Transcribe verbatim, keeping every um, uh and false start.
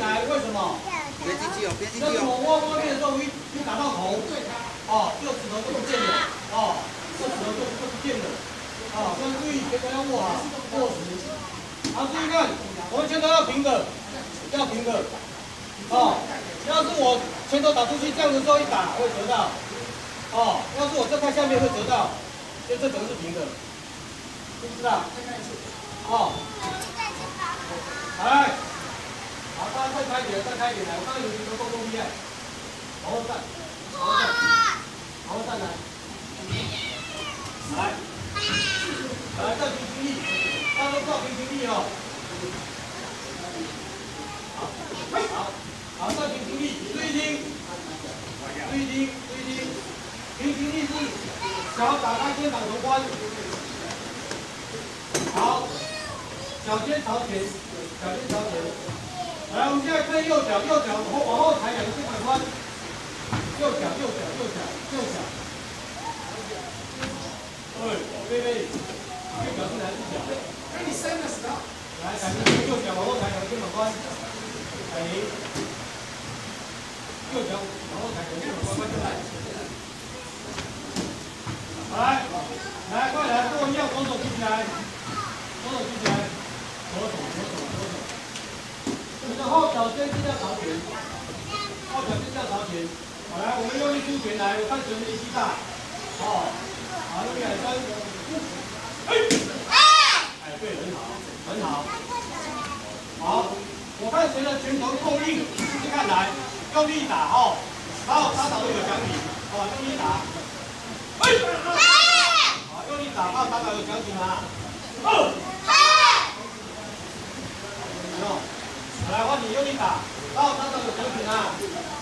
来，为什么？ 别进去哦，别进去就是哦。 我挖方面的时候，一一打到头，哦，这个指头就不见了，哦，这指头就就不见了，哦，所以注意，拳头要握好，握实。好，注意看，我们拳头要平的，要平的，哦，要是我拳头打出去这样的时候一打会折到，哦，要是我这太下面会折到，所以这整个是平的，知不知道？哦，来。 好，大家再开一点，再开一点来。我看到有几个动作厉害，往后站，往后站，往后站来，来，来，再平行力，大家都知道平行力哦。好，好，好，再平行力，注意听，注意听，注意听，平行力是脚打开肩膀头宽，好，脚尖朝前，脚尖朝前。 来，我们现在看右脚，右脚往后往后抬两个肩膀宽，右脚，右脚，右脚，右脚。对，贝贝，右脚是哪只脚？ 给你伸的时候。 来，改成右脚往后抬两个肩膀宽，摆平。右脚往后抬两个肩膀宽，关起来。来，来，快来，跟我一样，双手举起来，双手举起来，左手，左手，左手。 你的后脚尖是要朝前，后脚尖是要朝前。好，来，我们用力出拳来，我看谁的力气大。哦，好，用力来伸。哎，哎，对，很好，很好。好，我看谁的拳头够硬，试试看来，用力打哦，把我打倒都有奖品。哦，用力打。哎，好，用力打，把我打倒有奖品啊。二。有没有？ 来，换你用力打，把我打倒有奖品啊！